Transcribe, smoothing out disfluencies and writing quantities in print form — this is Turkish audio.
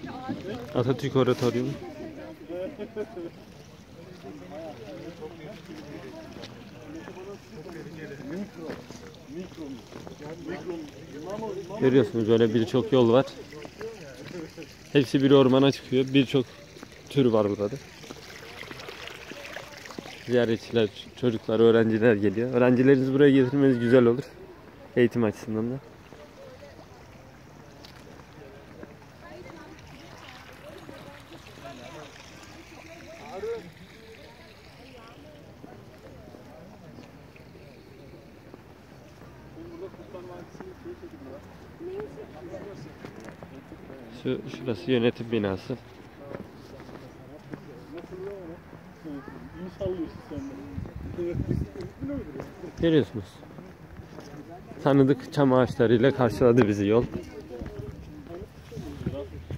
Atatürk Oratoryumu. Görüyorsunuz böyle birçok yol var. Hepsi bir ormana çıkıyor. Birçok tür var burada. Ziyaretçiler, çocuklar, öğrenciler geliyor. Öğrencilerinizi buraya getirmeniz güzel olur. Eğitim açısından da. Şurası yönetim binası. Görüyorsunuz. Tanıdık çam ağaçlarıyla karşıladı bizi yol.